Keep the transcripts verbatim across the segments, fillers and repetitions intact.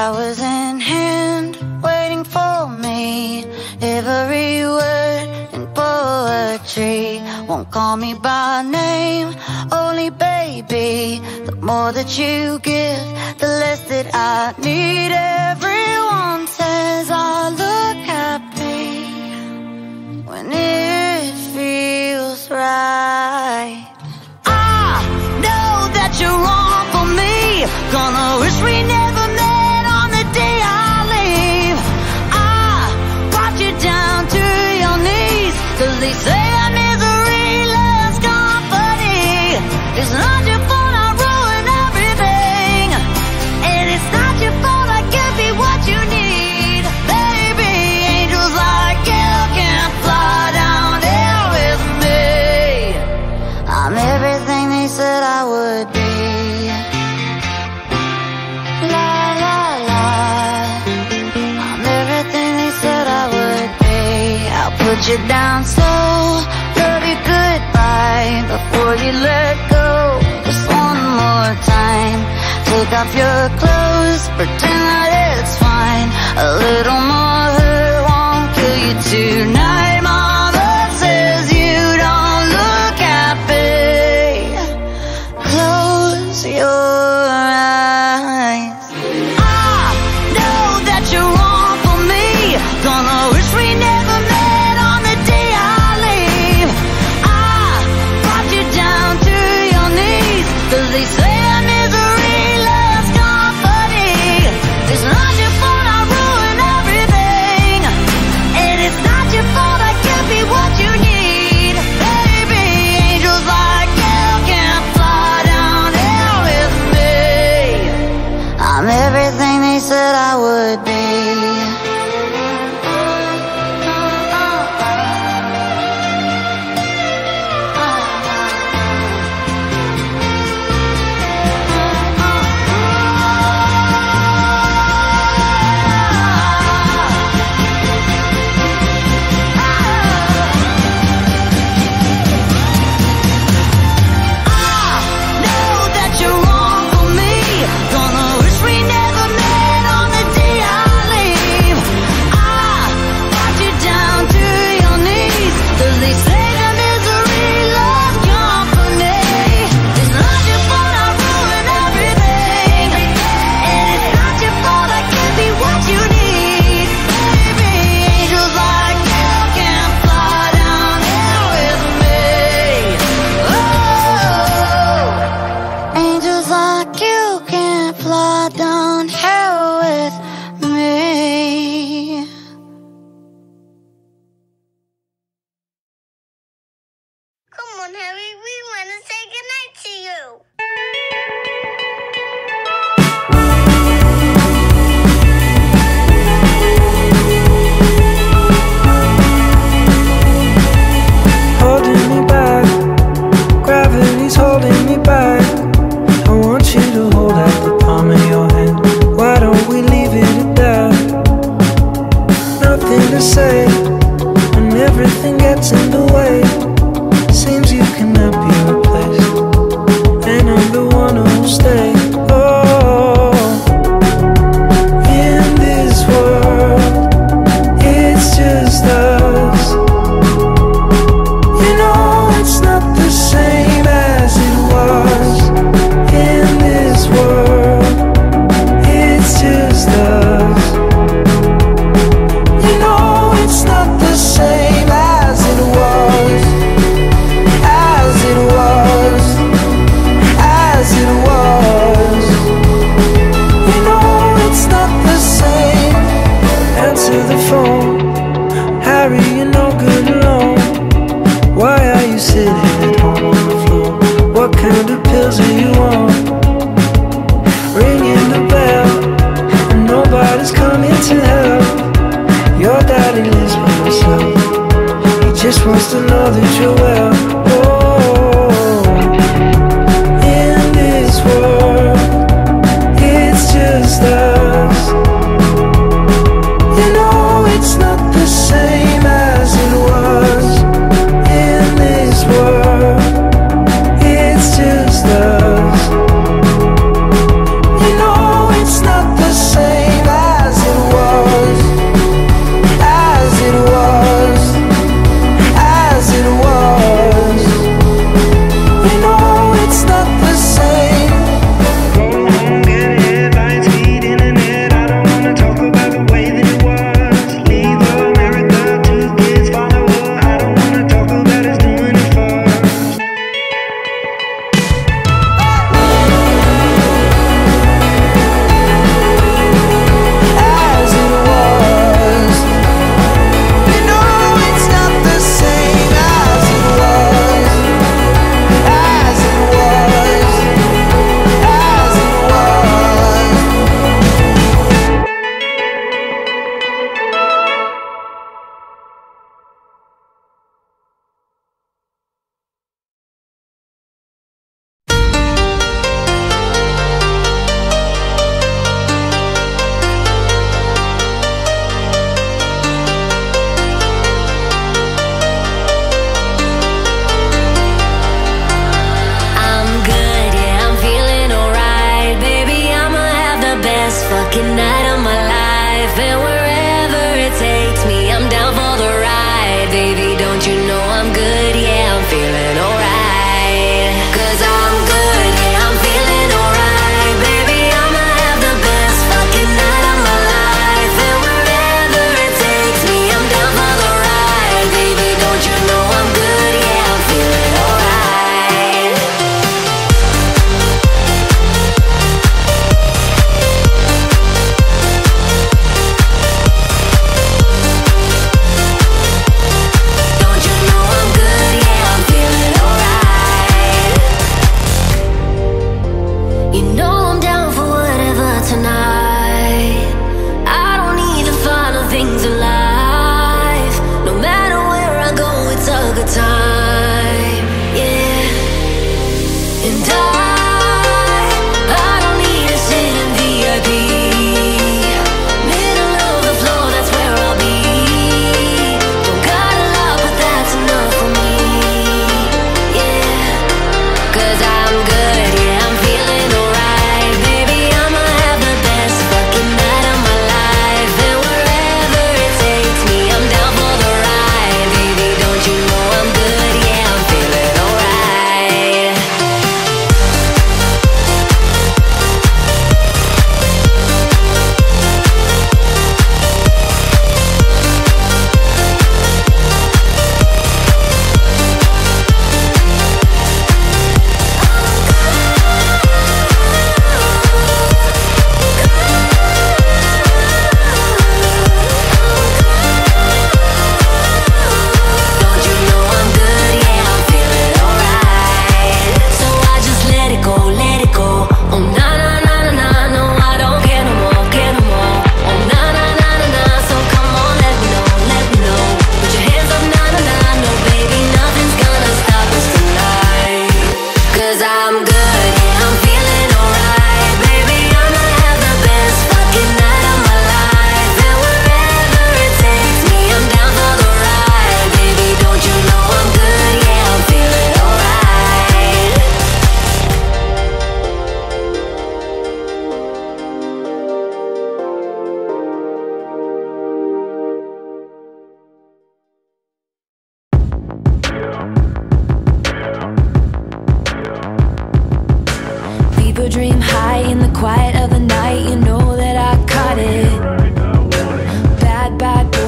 flowers in hand, waiting for me. Every word in poetry won't call me by name, only baby. The more that you give, the less that I need. Everyone says I look happy when it feels right. I know that you're wrong for me, gonna wish we never met on the day I leave. I brought you down to your knees, 'cause they say that misery loves company. It's not your fault I ruin everything, and it's not your fault I give you what you need. Baby, angels like you can't fly down here with me. I'm everything they said I would be. La la la, I'm everything they said I would be. I'll put you down slow, love you goodbye before you let go. Just one more time, take off your clothes, pretend that it's fine. A little more hurt won't kill you tonight. Mama says you don't look happy. Close your eyes. I know that you're wrong for me, gonna wish we never met on the day I leave. I brought you down to your knees, 'cause they say that misery loves company. It's not your fault I ruin everything, and it's not your fault I give you what you need. Baby, angels like you can't fly down here with me. I'm everything they said I would be. Same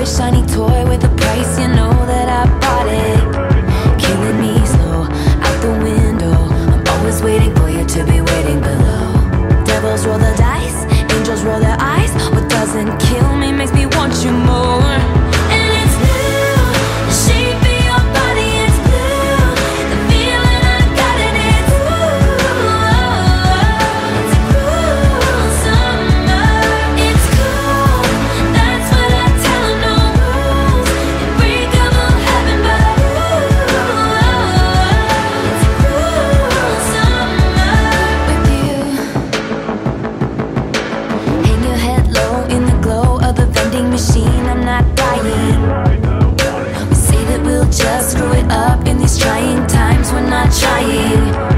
boy, shiny toy with a price, you know that I bought it. Killing me slow, out the window. I'm always waiting for you to be waiting below. Devils roll the dice, angels roll their eyes. What doesn't kill me makes me want you more. And it's blue, the shape of your body, it's blue. The feeling I got in it, ooh. It's a cruel summer. It's cool, that's what I tell 'em, no rules. Unbreakable heaven, but ooh, it's a cruel summer with you. Hang your head low in the glow of the vending machine, I'm not dying. We say that we'll just screw it up in these trying times, we're not trying.